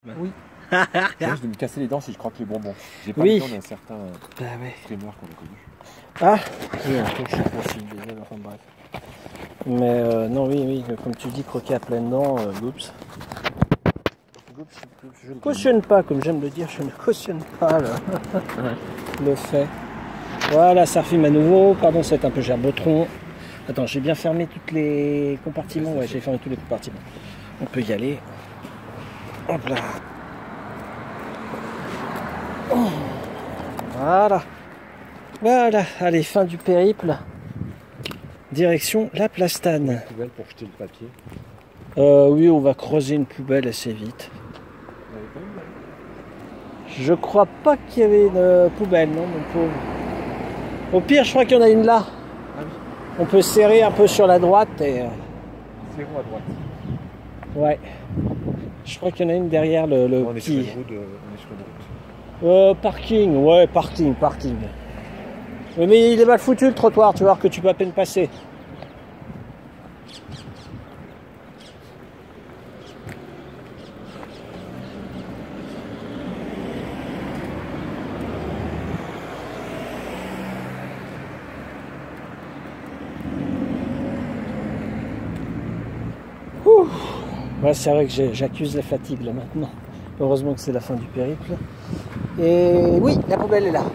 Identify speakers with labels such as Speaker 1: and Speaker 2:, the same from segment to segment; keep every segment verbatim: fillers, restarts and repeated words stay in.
Speaker 1: Oui. Je risque de me casser les dents si je croque les bonbons. J'ai pas
Speaker 2: Oui.
Speaker 1: le temps d'un certain euh,
Speaker 2: Bah ouais.
Speaker 1: streamer qu'on a connu.
Speaker 2: Ah oui, un peu, je sais pas si je disais, enfin bref. Mais euh, non, oui, oui, comme tu dis, croquer à pleines dents, euh, oups. Oups, je ne cautionne pas, comme j'aime le dire, je ne cautionne pas le, le fait. Voilà, ça refilme à nouveau. Pardon, c'est un peu gerbotron. Attends, j'ai bien fermé tous les compartiments. Ouais, j'ai fermé tous les compartiments. On peut y aller. Hop là. Oh. Voilà. Voilà. Allez, fin du périple. Direction la Plastane.
Speaker 1: Une poubelle pour jeter le papier.
Speaker 2: Euh, oui, on va creuser une poubelle assez vite. Je crois pas qu'il y avait une euh, poubelle, non, mon pauvre. Au pire, je crois qu'il y en a une là.
Speaker 1: Ah oui.
Speaker 2: On peut serrer un peu sur la droite et... Euh...
Speaker 1: Zéro à droite.
Speaker 2: Ouais. Je crois qu'il y en a une derrière le, le
Speaker 1: on, est
Speaker 2: petit...
Speaker 1: sur une route, euh, on est sur une route.
Speaker 2: Euh, parking, ouais, parking, parking. Mais, mais il est mal foutu le trottoir, tu vois, que tu peux à peine passer. Ouh. Ouais, c'est vrai que j'accuse la fatigue là maintenant. Heureusement que c'est la fin du périple. Et oui, la poubelle est là.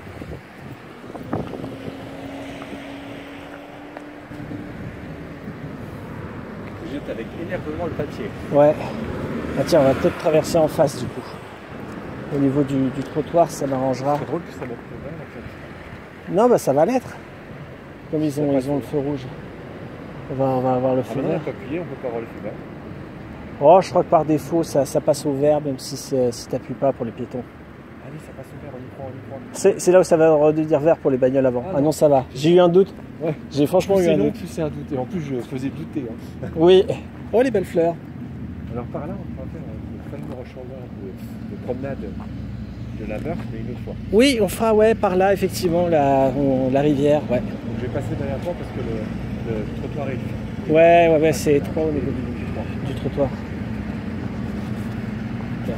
Speaker 1: Je jette avec énervement le papier.
Speaker 2: Ouais. Ah tiens, on va peut-être traverser en face du coup. Au niveau du, du trottoir, ça m'arrangera.
Speaker 1: C'est drôle que ça mette le vert en fait.
Speaker 2: Non, bah ça va l'être. Comme ils ont, ils ont le feu rouge. On va, on va avoir le feu
Speaker 1: Ah,
Speaker 2: vert.
Speaker 1: on peut appuyer, on peut pas avoir le feu vert.
Speaker 2: Oh, je crois que par défaut, ça, ça passe au vert, même si, si tu n'appuies pas pour les piétons.
Speaker 1: Ah oui, ça passe au vert, on y prend, on y prend.
Speaker 2: C'est là où ça va redevenir vert pour les bagnoles avant. Ah, ah non, ça va. J'ai eu un doute.
Speaker 1: Ouais.
Speaker 2: J'ai franchement eu un
Speaker 1: long,
Speaker 2: doute.
Speaker 1: plus c'est un doute. Et en plus, je faisais douter. Hein.
Speaker 2: Oui. Oh, les belles fleurs.
Speaker 1: Alors par là, on va faire une famille rechangeant de, de promenade de la Meurthe, mais une autre fois.
Speaker 2: Oui, on fera, ouais, par là, effectivement, la, on, la rivière, ouais.
Speaker 1: Donc je vais passer derrière toi parce que le, le trottoir est...
Speaker 2: Ouais, ouais, ouais, c'est étroit au niveau du, du trottoir. Tiens.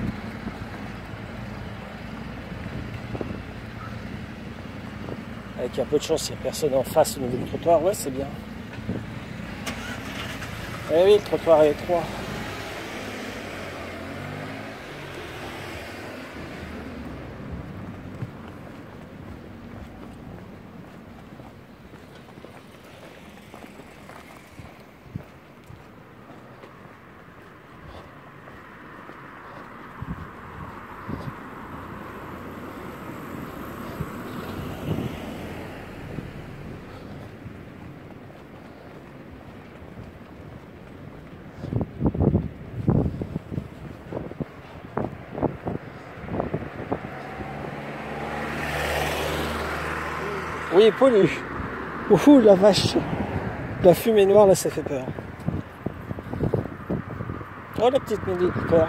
Speaker 2: Avec un peu de chance, il n'y a personne en face au niveau du trottoir, ouais, c'est bien. Eh oui, le trottoir est étroit. Oui, pollu. Ouh, la vache. La fumée noire, là, ça fait peur. Oh, la petite Mini Cooper.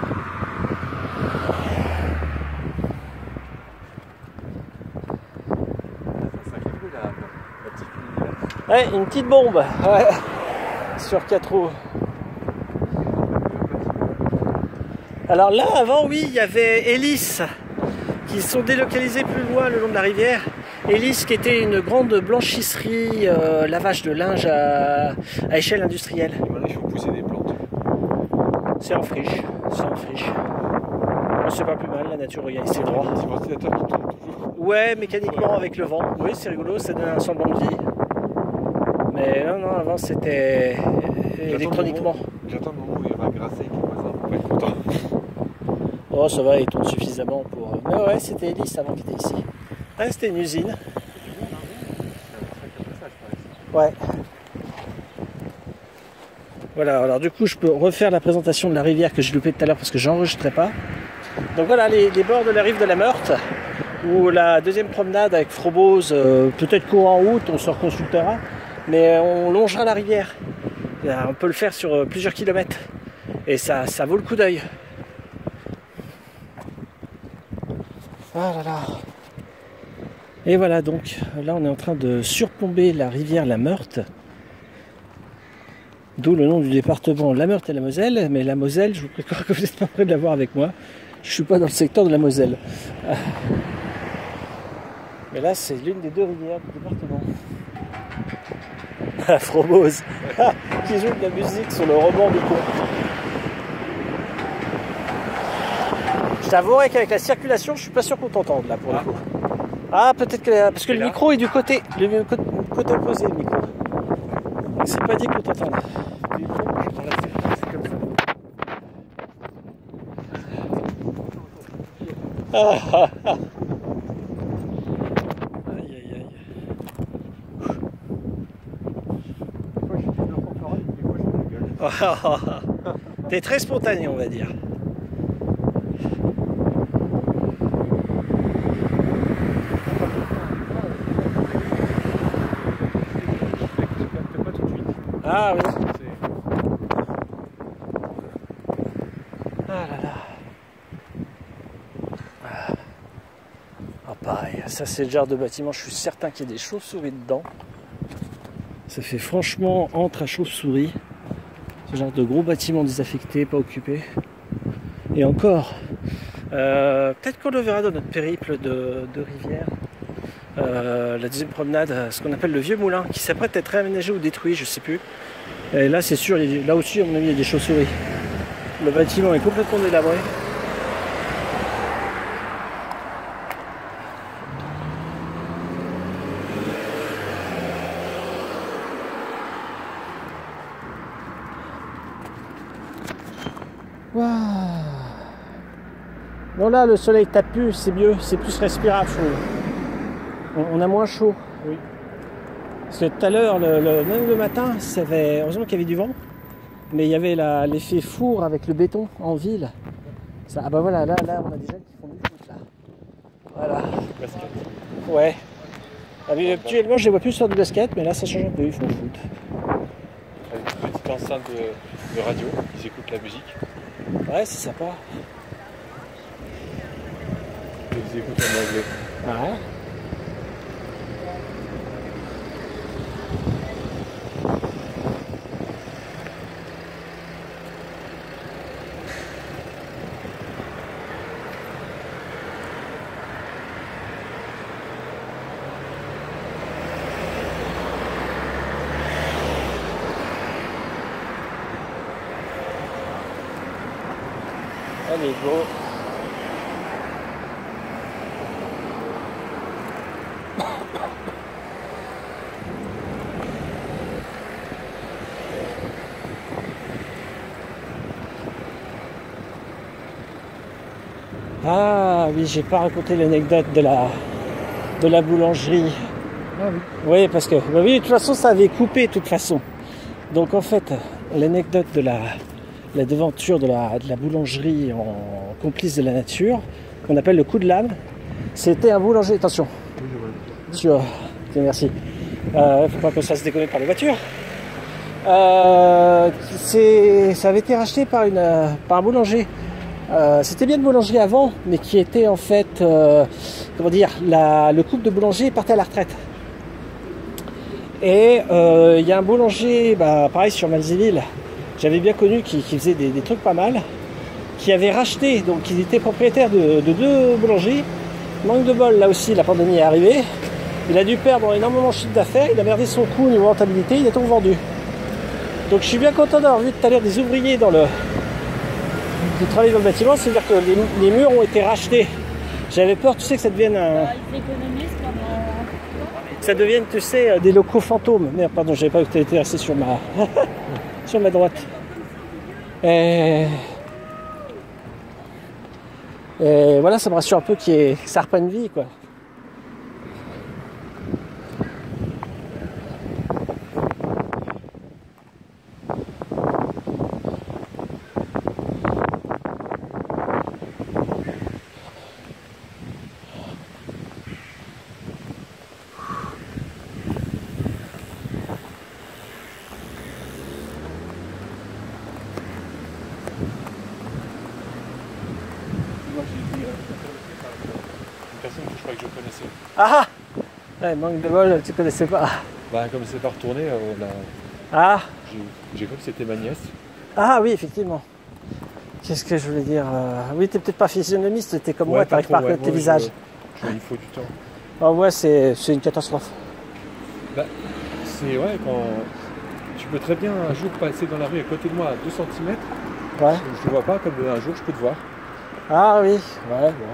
Speaker 2: Ouais, une petite bombe. Ouais. Sur quatre roues. Alors là, avant, oui, il y avait Hélice qui sont délocalisés plus loin le long de la rivière. Hélice qui était une grande blanchisserie, euh, lavage de linge à, à échelle industrielle.
Speaker 1: Et maintenant, il faut pousser des plantes.
Speaker 2: C'est en friche, c'est en friche. Bon, c'est pas plus mal, la nature, regarde, c'est droit.
Speaker 1: C'est ventilateur qui tourne toujours.
Speaker 2: Ouais, mécaniquement avec le vent. Oui, c'est rigolo, ça donne un semblant de vie. Mais non, non, avant c'était électroniquement.
Speaker 1: J'attends le moment où il y aura Grasset qui va être content.
Speaker 2: Oh, ça va, il tourne suffisamment pour... Mais ouais, c'était Hélice avant qu'il était ici. Ouais, c'était une usine. Ouais. Voilà, alors du coup, je peux refaire la présentation de la rivière que j'ai loupée tout à l'heure parce que j'enregistrais pas. Donc voilà, les, les bords de la rive de la Meurthe, où la deuxième promenade avec Frobose, euh, peut-être courant en route, on se reconsultera, mais on longera la rivière. On peut le faire sur plusieurs kilomètres. Et ça, ça vaut le coup d'œil. Ah là là. Et voilà, donc là on est en train de surplomber la rivière la Meurthe. D'où le nom du département, la Meurthe et la Moselle. Mais la Moselle, je vous précise que vous n'êtes pas prêt de l'avoir avec moi. Je ne suis pas dans le secteur de la Moselle. Mais là, c'est l'une des deux rivières du département. La Frobose, qui joue de la musique sur le rebord du pont. Je t'avouerai qu'avec la circulation, je suis pas sûr qu'on t'entende là pour le coup. Ah, peut-être que parce que le micro est du côté, le côté, côté opposé, le micro. Donc c'est pas dit qu'on t'entende. Ah, ah, ah. Aïe aïe aïe. Ah, ah, ah. T'es très spontané, on va dire. Ah oui. Ah là là. Ah, ah pareil, ça c'est le genre de bâtiment, je suis certain qu'il y a des chauves-souris dedans. Ça fait franchement entre à chauve-souris. Ce genre de gros bâtiment désaffecté, pas occupé. Et encore, euh, peut-être qu'on le verra dans notre périple de, de rivière. Euh, la deuxième promenade, ce qu'on appelle le vieux moulin, qui s'apprête à être réaménagé ou détruit, je sais plus. Et là, c'est sûr, là aussi, à mon avis, il y a des chauves-souris. Le bâtiment est complètement délabré. Wow. Non, là, le soleil tape plus, c'est mieux, c'est plus respirable, je trouve. On a moins chaud. Oui. Parce que tout à l'heure, le, le, même le matin, ça avait, heureusement qu'il y avait du vent, mais il y avait l'effet four avec le béton en ville. Ça, ah bah voilà, là, là, on a des gens qui font du foot là. Voilà.
Speaker 1: Basket.
Speaker 2: Ouais. Actuellement, je les vois plus sur du basket, mais là, ça change un peu, ils font le foot.
Speaker 1: Avec une petite enceinte de, de radio, ils écoutent la musique.
Speaker 2: Ouais, c'est sympa.
Speaker 1: Ils écoutent en anglais.
Speaker 2: Ouais. Allez, go. Ah oui, j'ai pas raconté l'anecdote de la de la boulangerie.
Speaker 1: Ah oui.
Speaker 2: Oui, parce que bah oui, de toute façon, ça avait coupé de toute façon. Donc en fait, l'anecdote de la la devanture de la, de la boulangerie en complice de la nature, qu'on appelle le coup de lame, c'était un boulanger. Attention.
Speaker 1: Oui, je
Speaker 2: Sur, okay, merci. Euh, faut pas que ça se déconne par les voitures. Euh, ça avait été racheté par une par un boulanger. Euh, c'était bien une boulangerie avant, mais qui était en fait, euh, comment dire, la, le couple de boulangers partait à la retraite. Et il euh, y a un boulanger, bah, pareil sur Malzéville, j'avais bien connu, qui, qui faisait des, des trucs pas mal, qui avait racheté, donc il était propriétaire de, de deux boulangeries. Manque de bol, là aussi la pandémie est arrivée. Il a dû perdre énormément de chiffre d'affaires, il a merdé son coût niveau rentabilité, il a tout vendu. Donc je suis bien content d'avoir vu tout à l'heure des ouvriers dans le de travailler dans le bâtiment, c'est-à-dire que les, les murs ont été rachetés. J'avais peur, tu sais, que ça devienne un...
Speaker 3: Ils économisent pendant...
Speaker 2: ça devienne, tu sais, des locaux fantômes. Merde, pardon, j'avais pas vu que tu étais resté sur ma... sur ma droite. Et... Et voilà, ça me rassure un peu qu'il y ait... que ça reprenne vie, quoi.
Speaker 1: Je crois que je connaissais.
Speaker 2: Ah ah ouais, manque de bol, tu connaissais pas.
Speaker 1: Bah, comme c'est pas retourné, on l'a.
Speaker 2: Ah
Speaker 1: J'ai j'ai cru que c'était ma nièce.
Speaker 2: Ah oui, effectivement. Qu'est-ce que je voulais dire euh, Oui, t'es peut-être pas physionomiste, t'es comme
Speaker 1: Ouais,
Speaker 2: moi,
Speaker 1: pas
Speaker 2: t'arrives
Speaker 1: trop,
Speaker 2: pas à
Speaker 1: ouais.
Speaker 2: reconnaître tes
Speaker 1: Moi,
Speaker 2: visages.
Speaker 1: je- je- il faut du temps.
Speaker 2: Ah ouais, c'est c'est une catastrophe.
Speaker 1: Bah, c'est ouais, quand tu peux très bien un jour passer dans la rue à côté de moi à deux centimètres,
Speaker 2: Ouais.
Speaker 1: je te vois pas, comme un jour je peux te voir.
Speaker 2: Ah oui, ouais, bon.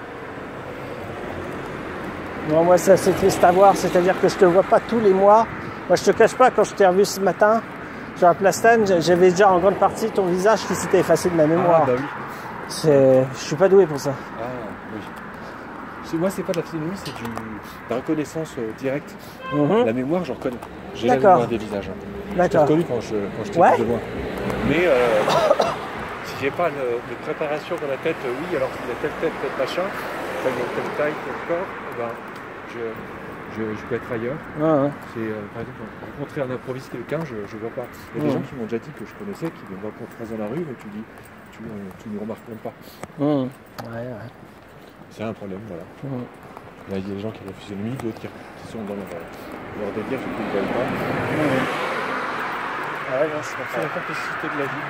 Speaker 2: Non, moi, ça, c'est triste à voir, c'est-à-dire que je te vois pas tous les mois. Moi, je te cache pas, quand je t'ai revu ce matin sur la Plastane, j'avais déjà en grande partie ton visage qui s'était effacé de ma mémoire.
Speaker 1: Ah bah oui.
Speaker 2: C'est... Je suis pas doué pour ça.
Speaker 1: Ah oui. C'est- Moi, c'est pas de la physionomie, c'est du... de la reconnaissance euh, directe.
Speaker 2: Mhm.
Speaker 1: La mémoire, je reconnais. J'ai la
Speaker 2: D'accord.
Speaker 1: mémoire des visages. Hein. Je t'ai
Speaker 2: D'accord.
Speaker 1: reconnu quand je, quand je t'ai
Speaker 2: Ouais.
Speaker 1: vu de loin. Mais euh, si j'ai pas le, de préparation dans la tête, euh, oui, alors il y a telle tête, tel machin, telle, telle taille, tel corps, eh ben, je, je, je peux être ailleurs.
Speaker 2: Ouais, ouais.
Speaker 1: C'est, euh, par exemple, rencontrer un improviste quelqu'un, je ne vois pas. Il y a des
Speaker 2: Mhm.
Speaker 1: gens qui m'ont déjà dit que je connaissais, qui me rencontrent dans la rue, mais tu dis, tu ne remarques même pas.
Speaker 2: Mhm. Ouais, ouais.
Speaker 1: C'est un problème, voilà.
Speaker 2: Mhm.
Speaker 1: Il y a des gens qui ont la physionomie, d'autres qui sont dans leur, leur délire, je ne ne veulent pas.
Speaker 2: Mhm. Ouais, non, c'est
Speaker 1: C'est la complexité de la vie.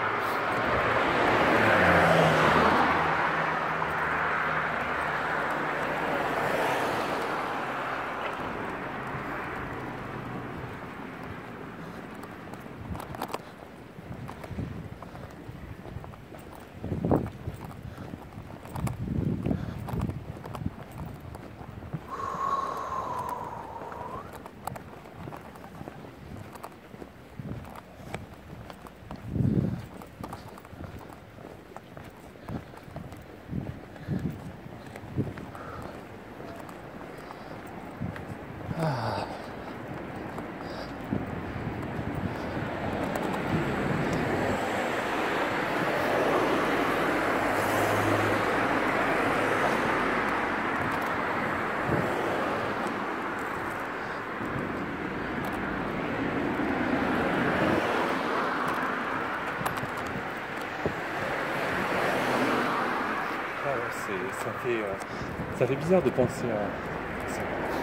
Speaker 1: Ah ouais, c'est- ça, fait, euh, ça fait bizarre de penser à ça.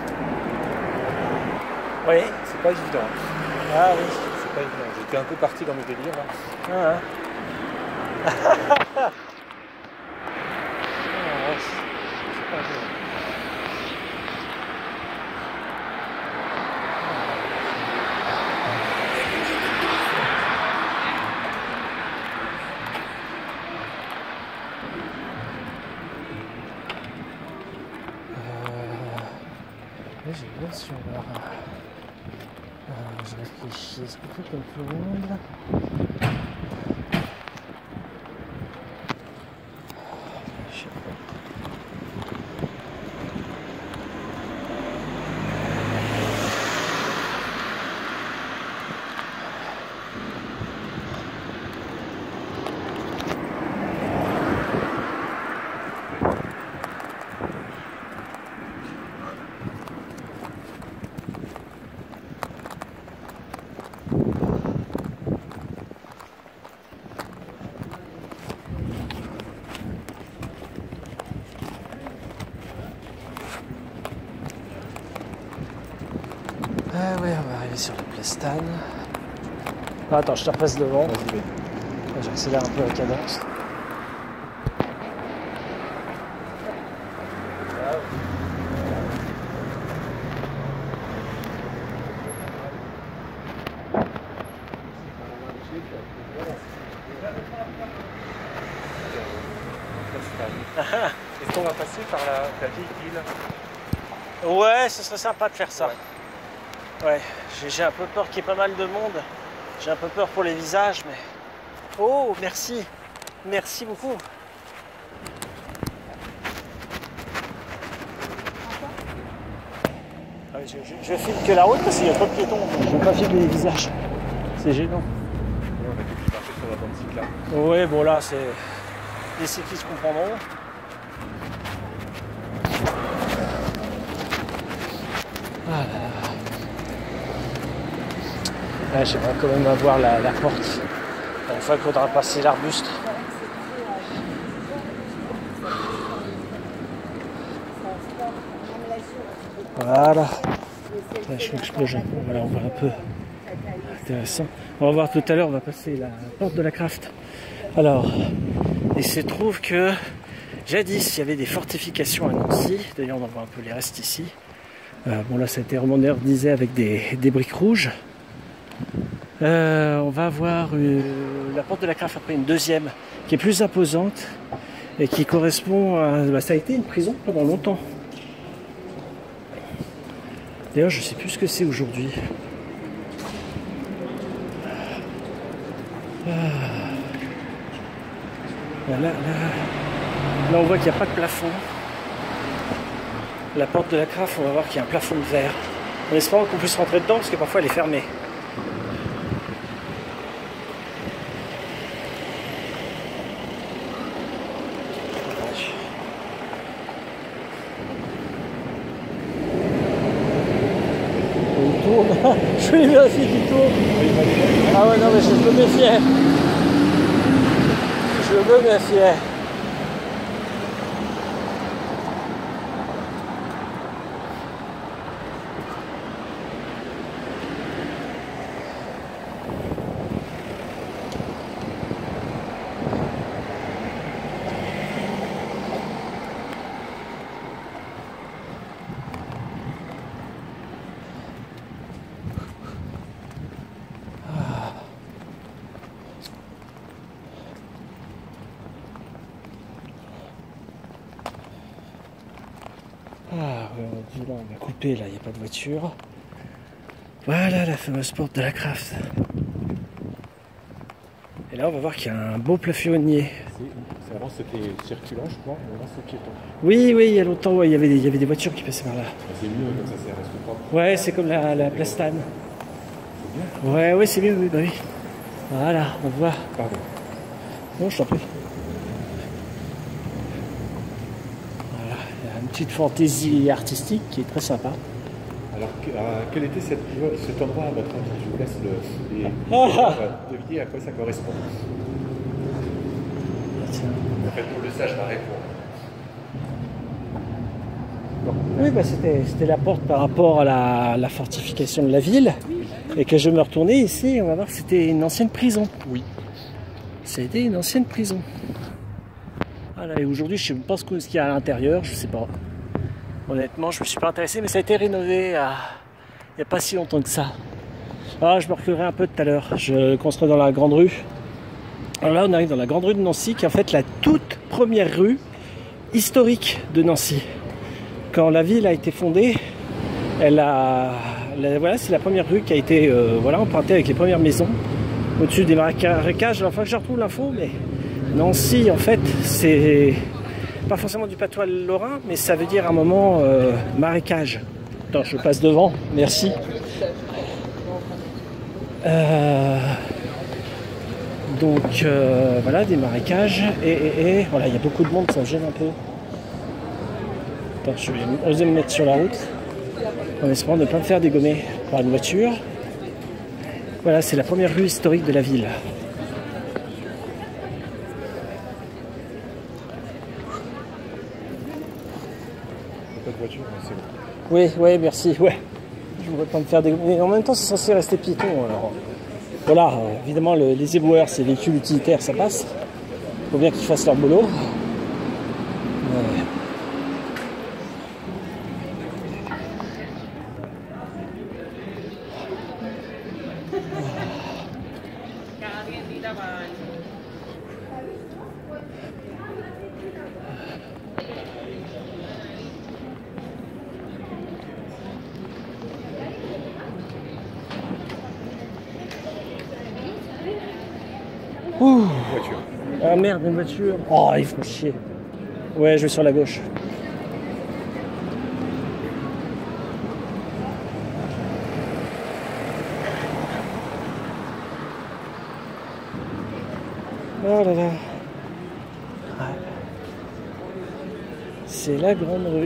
Speaker 2: Oui.
Speaker 1: C'est pas évident.
Speaker 2: Ah oui.
Speaker 1: C'est pas évident. J'étais un peu parti dans mes délires. Là.
Speaker 2: Ah, hein.
Speaker 1: C'est pas évident.
Speaker 2: Là, j'ai bien sûr. Euh, je réfléchis. Est-ce qu'on fait comme tout le monde? Je sais pas. Ah ouais, on va arriver sur la Plastane. Ah, attends, je te repasse devant.
Speaker 1: Vas-y, vas-y.
Speaker 2: J'accélère un peu la cadence.
Speaker 1: Est-ce qu'on va passer par la, la vieille ville?
Speaker 2: Ouais, ce serait sympa de faire ça. Ouais, ouais. J'ai, j'ai un peu peur qu'il y ait pas mal de monde. J'ai un peu peur pour les visages, mais... Oh, merci. Merci beaucoup. Ah, je, je, je filme que la route parce qu'il y a trop de piétons. Je ne veux pas filmer les visages. C'est gênant.
Speaker 1: Ouais, on va peut-être marcher sur la bande cyclable.
Speaker 2: Ouais, bon là, c'est... Les cyclistes comprendront. Ah là là. Ouais, j'aimerais quand même avoir la, la porte. Une fois qu'il faudra passer l'arbuste. Voilà. Là, je explose un peu. Voilà, on voit un peu intéressant. On va voir tout à l'heure, on va passer la porte de la Craft. Alors, il se trouve que jadis, il y avait des fortifications à Nancy. D'ailleurs, on en voit un peu les restes ici. Euh, bon, là, ça a été remodernisé avec des, des briques rouges. Euh, on va voir euh, la porte de la Craft, après une deuxième, qui est plus imposante et qui correspond à... Bah, ça a été une prison pendant longtemps. D'ailleurs, je sais plus ce que c'est aujourd'hui. Ah. Là, là, là, on voit qu'il n'y a pas de plafond. La porte de la Craft, on va voir qu'il y a un plafond de verre. En espérant qu'on puisse rentrer dedans, parce que parfois elle est fermée. Il tourne. Je vais vérifier qu'il tourne. Ah ouais, non, mais je me méfiais. Je me méfiais. Ah, ouais, on dit là, on va couper, là, il n'y a pas de voiture. Voilà la fameuse porte de la Craft. Et là, on va voir qu'il y a un beau plafonnier.
Speaker 1: Avant, c'était circulant, je crois, mais maintenant, c'est piéton.
Speaker 2: Oui, oui, il y a longtemps, ouais, il, y avait des, il y avait des voitures qui passaient par là.
Speaker 1: C'est mieux, comme ça, ça reste propre.
Speaker 2: Ouais, c'est comme la, la plastane.
Speaker 1: C'est bien.
Speaker 2: Ouais, ouais, c'est mieux, oui, bah oui. Voilà, on voit.
Speaker 1: Pardon.
Speaker 2: Non, je t'en prie. Une petite fantaisie artistique qui est très sympa.
Speaker 1: Alors, euh, quel était cette, cet endroit à votre avis? Je vous laisse le, les,
Speaker 2: ah
Speaker 1: les, deviner à quoi ça correspond.
Speaker 2: Tiens.
Speaker 1: En fait, pour le sage va répondre.
Speaker 2: Bon. Oui, bah c'était la porte par rapport à la, la fortification de la ville. Et que je me retournais ici, on va voir que c'était une ancienne prison.
Speaker 1: Oui.
Speaker 2: C'était une ancienne prison. Voilà, et aujourd'hui, je ne sais pas ce qu'il y a à l'intérieur, je sais pas. Honnêtement, je me suis pas intéressé, mais ça a été rénové à... il n'y a pas si longtemps que ça. Ah, je me reculerai un peu tout à l'heure. Je construis dans la grande rue. Alors là, on arrive dans la grande rue de Nancy, qui est en fait la toute première rue historique de Nancy. Quand la ville a été fondée, elle a, la... voilà, c'est la première rue qui a été euh, voilà, empruntée avec les premières maisons au-dessus des marécages. Enfin, je retrouve l'info, mais Nancy, en fait, c'est pas forcément du patois lorrain, mais ça veut dire à un moment euh, marécage. Attends, je passe devant, merci. Euh, donc, euh, voilà, des marécages. Et, et, et voilà, il y a beaucoup de monde, ça me gêne un peu. Attends, je vais oser me mettre sur la route, en espérant ne pas me faire dégommer par une voiture. Voilà, c'est la première rue historique de la ville.
Speaker 1: Pas de voiture, mais c'est bon.
Speaker 2: Oui, oui, merci, ouais. Je ne voudrais pas me faire dégommer. Mais en même temps, c'est censé rester piéton. Alors, voilà, euh, évidemment, le, les éboueurs, ces véhicules utilitaires, ça passe. Il faut bien qu'ils fassent leur boulot. Ouais. Ouh.
Speaker 1: Voiture.
Speaker 2: Ah merde, une voiture. Oh, il faut chier. Ouais, je vais sur la gauche. Oh là là. C'est la grande rue.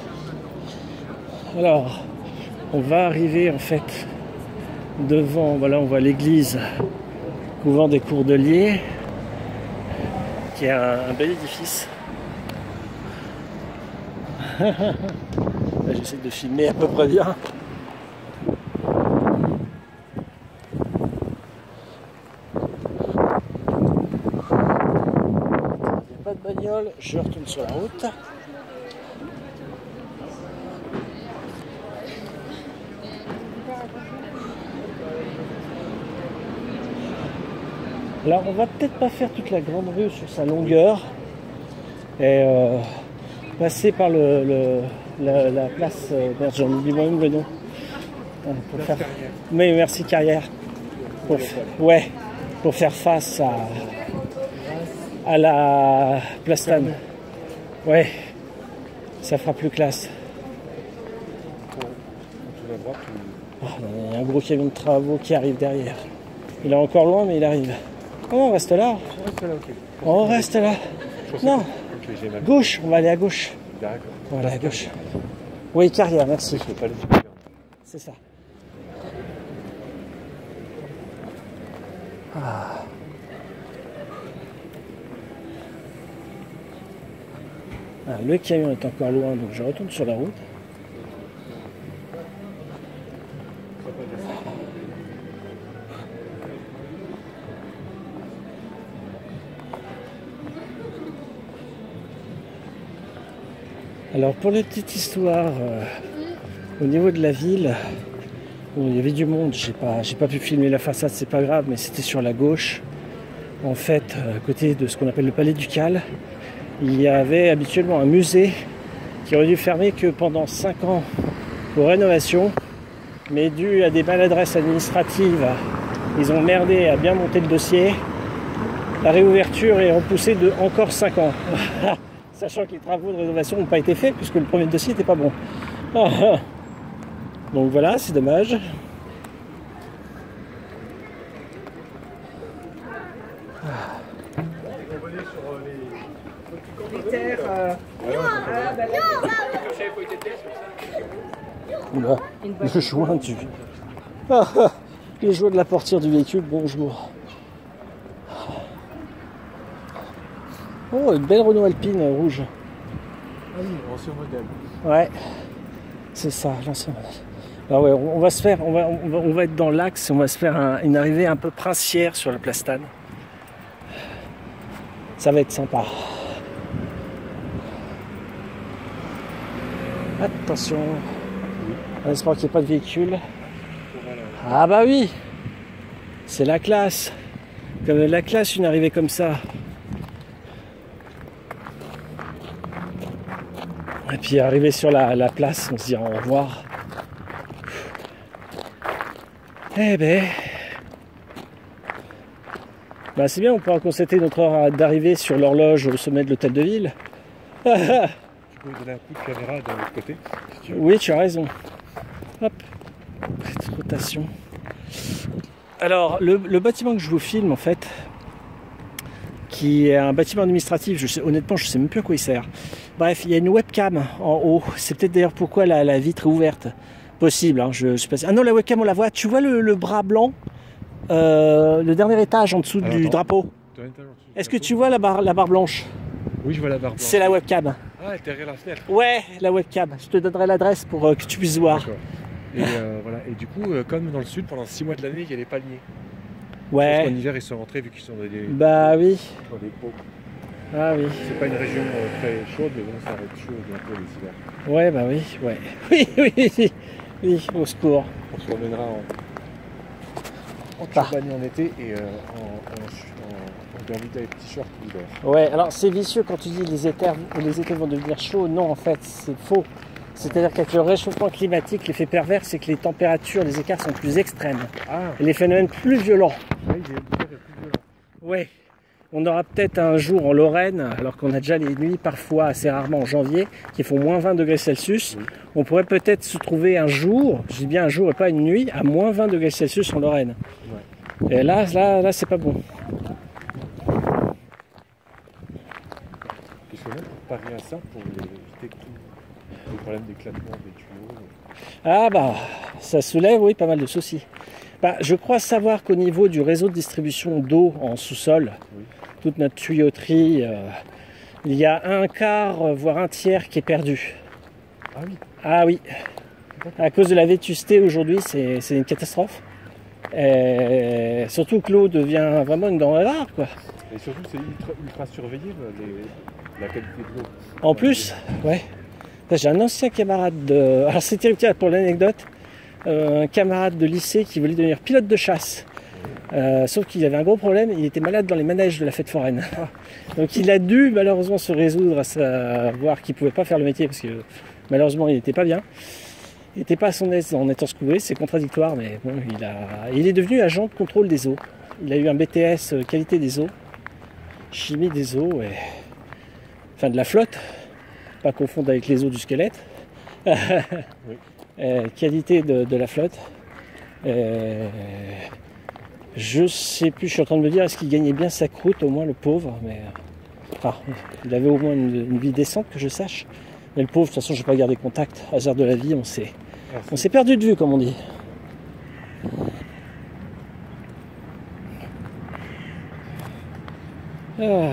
Speaker 2: Alors, on va arriver en fait devant, voilà, on voit l'église couvent des Courdeliers, qui est un, un bel édifice. J'essaie de filmer à peu près bien. console, je retourne sur la route. Alors on va peut-être pas faire toute la grande rue sur sa longueur et euh, passer par le, le la, la place, euh, merde j'en oublie moi-même le nom. Euh, pour faire... Mais merci Carrière. Pour, ouais, pour faire face à, à la Plastane. Ouais, ça fera plus classe. Oh, il y a un gros camion de travaux qui arrive derrière. Il est encore loin mais il arrive. Oh, on reste là.
Speaker 1: On reste là, ok.
Speaker 2: On reste là. Non.
Speaker 1: Okay, j'ai mal.
Speaker 2: Gauche, on va aller à gauche.
Speaker 1: D'accord.
Speaker 2: On va aller à gauche. Oui, Carrière, merci.
Speaker 1: Je peux pas le dire.
Speaker 2: C'est ça. Ah. Ah, le camion est encore loin, donc je retourne sur la route. Alors pour la petite histoire, euh, au niveau de la ville, bon, il y avait du monde, j'ai pas, j'ai pas pu filmer la façade, c'est pas grave, mais c'était sur la gauche. En fait, à côté de ce qu'on appelle le Palais Ducal, il y avait habituellement un musée qui aurait dû fermer que pendant cinq ans pour rénovation, mais dû à des maladresses administratives, ils ont merdé à bien monter le dossier. La réouverture est repoussée de encore cinq ans. Sachant que les travaux de rénovation n'ont pas été faits puisque le premier dossier n'était pas bon. Donc voilà, c'est dommage.
Speaker 4: Les terres. Euh... Ah, bah,
Speaker 2: Oula, le joint du... Ah, ah, le joint de la portière du véhicule, bonjour. Oh, une belle Renault Alpine rouge.
Speaker 1: Ah oui, l'ancien modèle.
Speaker 2: Ouais, c'est ça, l'ancien modèle. Ah ouais, on va se faire, on va, on va, on va être dans l'axe, on va se faire un, une arrivée un peu princière sur la Plastane. Ça va être sympa. Attention. On espère qu'il n'y ait pas de véhicule. Ah bah oui, c'est la classe. Comme la classe, une arrivée comme ça. Et puis arrivé sur la, la place, on se dit au revoir. Eh ben, bah c'est bien, on pourra constater notre heure d'arrivée sur l'horloge au sommet de l'hôtel de ville.
Speaker 1: Tu peux donner un coup de caméra de l'autre côté si tu veux.
Speaker 2: Oui, tu as raison. Hop, petite rotation. Alors, le, le bâtiment que je vous filme, en fait, qui est un bâtiment administratif, je sais, honnêtement, je ne sais même plus à quoi il sert. Bref, il y a une webcam en haut. C'est peut-être d'ailleurs pourquoi la, la vitre est ouverte. Possible, hein, je, je sais pas. Ah non, la webcam, on la voit. Tu vois le, le bras blanc, euh, le dernier étage en dessous
Speaker 1: Alors,
Speaker 2: du
Speaker 1: attends.
Speaker 2: drapeau. Est-ce que tu vois la barre, la barre blanche?
Speaker 1: Oui, je vois la barre blanche.
Speaker 2: C'est la webcam.
Speaker 1: Ah, derrière la fenêtre.
Speaker 2: Ouais, la webcam. Je te donnerai l'adresse pour euh, que tu puisses voir.
Speaker 1: D'accord. Et, euh, voilà. Et du coup, euh, comme dans le sud, pendant six mois de l'année, il y a les palmiers. En
Speaker 2: Ouais.
Speaker 1: hiver, ils sont rentrés vu qu'ils sont dans des,
Speaker 2: Bah oui.
Speaker 1: dans des pots.
Speaker 2: Ah oui.
Speaker 1: C'est pas une région euh, très chaude, mais bon, ça va être chaud bientôt les hivers.
Speaker 2: Ouais, bah oui, ouais. Oui, oui, oui. Oui, au secours.
Speaker 1: On se promènera en, en
Speaker 2: Ah.
Speaker 1: turbani en été et euh, en, en, en, en Bermuda et t-shirt l'hiver.
Speaker 2: Ouais, alors c'est vicieux quand tu dis les étés, les étés vont devenir chauds. Non, en fait, c'est faux. C'est-à-dire qu'avec le réchauffement climatique, l'effet pervers, c'est que les températures, les écarts sont plus extrêmes.
Speaker 1: Ah,
Speaker 2: Et les phénomènes plus violents.
Speaker 1: oui, l'hiver est plus violent.
Speaker 2: Ouais. On aura peut-être un jour en Lorraine, alors qu'on a déjà les nuits parfois, assez rarement en janvier, qui font moins vingt degrés Celsius.
Speaker 1: Oui.
Speaker 2: On pourrait peut-être se trouver un jour, je dis bien un jour et pas une nuit, à moins vingt degrés Celsius en Lorraine.
Speaker 1: Ouais.
Speaker 2: Et là, là, là, c'est pas bon.
Speaker 1: Il faut même préparer à ça pour éviter tout le problème d'éclatement des tuyaux.
Speaker 2: Ah bah, ça soulève, oui, pas mal de soucis. Bah, je crois savoir qu'au niveau du réseau de distribution d'eau en sous-sol,
Speaker 1: Oui.
Speaker 2: toute notre tuyauterie, euh, il y a un quart, euh, voire un tiers qui est perdu.
Speaker 1: Ah oui.
Speaker 2: Ah oui, à cause de la vétusté aujourd'hui, c'est c'est une catastrophe. Et surtout que l'eau devient vraiment une denrée rare, quoi.
Speaker 1: Et surtout, c'est ultra, ultra surveillé, les, la qualité de l'eau.
Speaker 2: En plus, ouais. J'ai un ancien camarade de... Alors c'est terrible, tiens, pour l'anecdote, euh, un camarade de lycée qui voulait devenir pilote de chasse. Euh, sauf qu'il avait un gros problème, il était malade dans les manèges de la fête foraine. Donc il a dû malheureusement se résoudre à savoir qu'il ne pouvait pas faire le métier parce que malheureusement il n'était pas bien. Il n'était pas à son aise en étant secoué, c'est contradictoire, mais bon, il, a... il est devenu agent de contrôle des eaux. Il a eu un B T S qualité des eaux, chimie des eaux, et... enfin de la flotte, pas confondre avec les eaux du squelette. Oui. Et qualité de, de la flotte. Et... Je sais plus, je suis en train de me dire, est-ce qu'il gagnait bien sa croûte, au moins le pauvre, mais... Enfin, il avait au moins une, une vie décente, que je sache. Mais le pauvre, de toute façon, je n'ai pas gardé contact. Hasard de la vie, on s'est on s'est perdu de vue, comme on dit. Ah.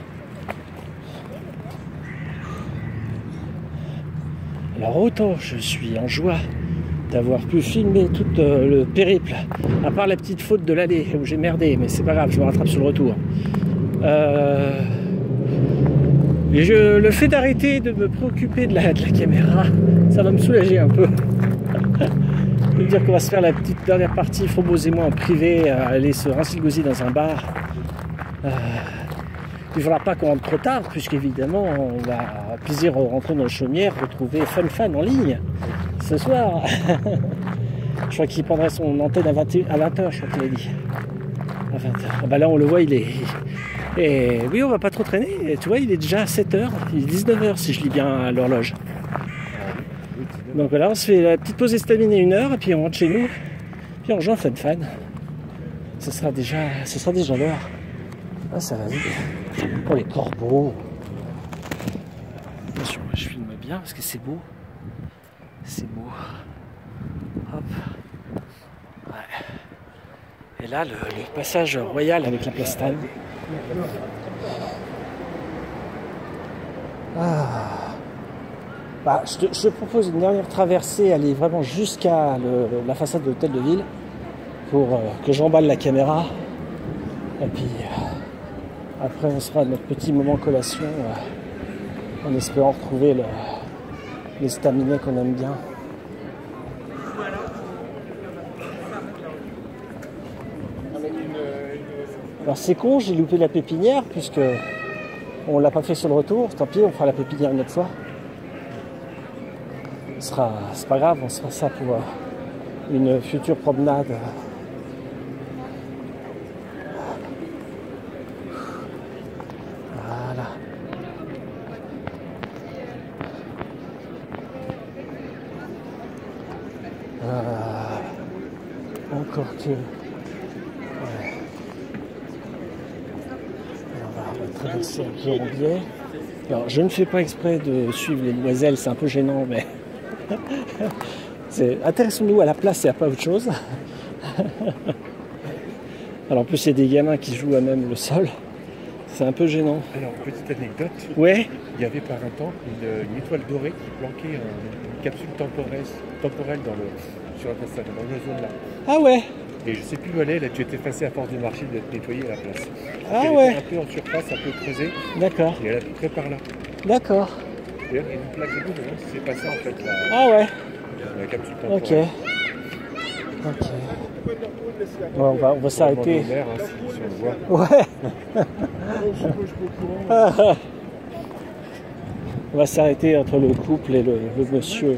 Speaker 2: Alors autant je suis en joie d'avoir pu filmer tout euh, le périple, à part la petite faute de l'allée où j'ai merdé, mais c'est pas grave, je me rattrape sur le retour. Euh... Et je, le fait d'arrêter de me préoccuper de la, de la caméra, ça va me soulager un peu. Je veux dire qu'on va se faire la petite dernière partie, Frobos et moi en privé, à aller se rincer le gosier dans un bar. Euh... Il ne faudra pas qu'on rentre trop tard, puisqu'évidemment, on va plaisir rentrer dans le chaumière, retrouver Fun Fan en ligne ce soir. Je crois qu'il prendrait son antenne à vingt heures, je crois qu'il a dit. À vingt heures. Ah bah là, on le voit, il est... Et oui, on va pas trop traîner. Et tu vois, il est déjà à sept heures, il est dix-neuf heures si je lis bien l'horloge. Donc voilà, on se fait la petite pause estaminée une heure, et puis on rentre chez nous, puis on rejoint Fun Fan. Ce sera déjà, ce sera déjà l'heure. Ah, ça va vite. Oh, les corbeaux. Attention, je filme bien parce que c'est beau. C'est beau. Hop. Ouais. Et là, le, le passage royal avec la plastane. Ah. Bah, je, te, je te propose une dernière traversée, aller vraiment jusqu'à le, la façade de l'hôtel de ville pour euh, que j'emballe la caméra. Et puis... Euh, après, on sera à notre petit moment collation euh, en espérant retrouver le, les staminets qu'on aime bien. Alors c'est con, j'ai loupé la pépinière puisque on l'a pas fait sur le retour. Tant pis, on fera la pépinière une autre fois. Ce sera, c'est pas grave, on se fera ça pour euh, une future promenade. Encore que... Ouais. Alors, on va traverser un peu en biais. Alors, je ne fais pas exprès de suivre les demoiselles, c'est un peu gênant, mais... Intéressons-nous à la place et à pas autre chose. Alors, en plus, il y a des gamins qui jouent à même le sol. C'est un peu gênant.
Speaker 1: Alors, petite anecdote.
Speaker 2: Ouais.
Speaker 1: Il y avait par un temps une, une étoile dorée qui planquait un, une capsule temporelle, temporelle dans le, sur la façade, dans la zone là.
Speaker 2: Ah ouais.
Speaker 1: Et je sais plus où elle est, elle a dû être effacée à force de marcher, d'être nettoyée à la place.
Speaker 2: Ah
Speaker 1: elle
Speaker 2: ouais.
Speaker 1: était un peu en surface, un peu creusée.
Speaker 2: D'accord.
Speaker 1: Et elle a tout près par là.
Speaker 2: D'accord.
Speaker 1: D'ailleurs, il y a une plaque de boue devant, c'est passé en fait la,
Speaker 2: ah ouais.
Speaker 1: la capsule temporelle.
Speaker 2: Ok. Ok. Bon, on va, on va s'arrêter.
Speaker 1: Hein, si, si on le voit.
Speaker 2: Ouais. On va s'arrêter entre le couple et le, le monsieur.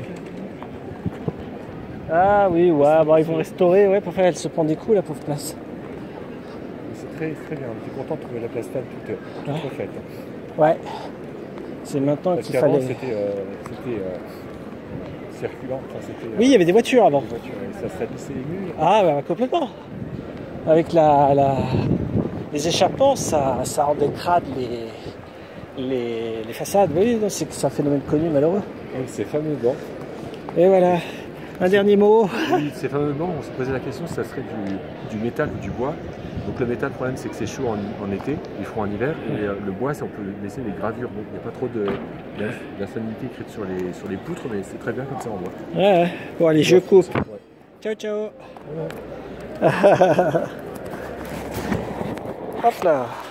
Speaker 2: Ah oui, ouais, bon, ils vont restaurer, ouais, pour faire, elle se prend des coups, la pauvre place.
Speaker 1: C'est très, très bien, on est content de trouver la place stable toute, toute
Speaker 2: ouais.
Speaker 1: refaite.
Speaker 2: Ouais. C'est maintenant qu'il fallait...
Speaker 1: c'était euh, euh, circulant. Enfin, euh,
Speaker 2: oui, il y avait des voitures avant.
Speaker 1: Des voitures, ça salissait les murs.
Speaker 2: Ah, bah, complètement. Avec la, la... les échappements, ça, ça rendait crade les, les, les façades. Oui, c'est un phénomène connu, malheureux.
Speaker 1: Oui, ces fameux bancs.
Speaker 2: Et voilà. Un dernier mot.
Speaker 1: Oui, ces fameux bancs, on se posait la question si ça serait du, du métal ou du bois. Donc le métal, le problème, c'est que c'est chaud en, en été, il froid en hiver, et euh, le bois, on peut laisser des gravures. Donc il n'y a pas trop de d'insanité écrite sur les, sur les poutres, mais c'est très bien comme ça en bois.
Speaker 2: Ouais, ouais. Bon, allez, je coupe. Ouais. Ciao, ciao. Ouais. Hop là.